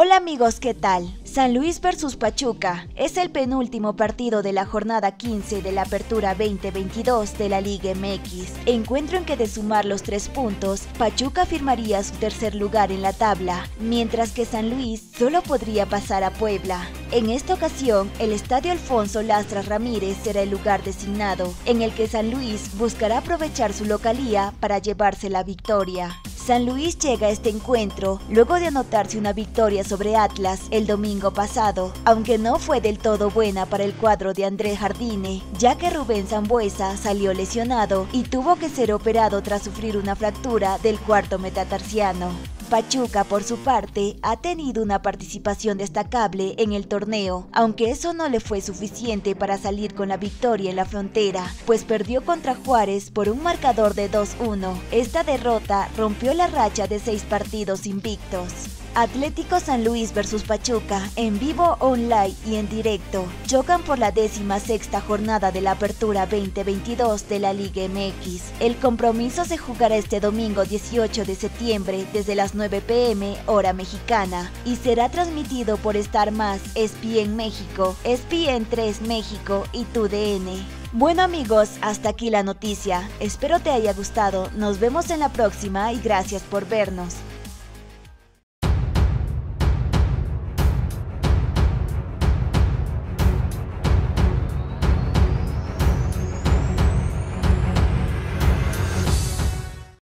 Hola amigos, ¿qué tal? San Luis versus Pachuca es el penúltimo partido de la jornada 15 de la Apertura 2022 de la Liga MX. Encuentro en que de sumar los 3 puntos, Pachuca firmaría su tercer lugar en la tabla, mientras que San Luis solo podría pasar a Puebla. En esta ocasión, el Estadio Alfonso Lastras Ramírez será el lugar designado, en el que San Luis buscará aprovechar su localía para llevarse la victoria. San Luis llega a este encuentro luego de anotarse una victoria sobre Atlas el domingo pasado, aunque no fue del todo buena para el cuadro de André Jardine, ya que Rubén Sambueza salió lesionado y tuvo que ser operado tras sufrir una fractura del cuarto metatarsiano. Pachuca, por su parte, ha tenido una participación destacable en el torneo, aunque eso no le fue suficiente para salir con la victoria en la frontera, pues perdió contra Juárez por un marcador de 2-1. Esta derrota rompió la racha de 6 partidos invictos. Atlético San Luis versus Pachuca, en vivo, online y en directo, chocan por la 16ª jornada de la Apertura 2022 de la Liga MX. El compromiso se jugará este domingo 18 de septiembre desde las 9 p.m. hora mexicana y será transmitido por Star+, ESPN México, ESPN 3 México y TUDN. Bueno amigos, hasta aquí la noticia. Espero te haya gustado. Nos vemos en la próxima y gracias por vernos.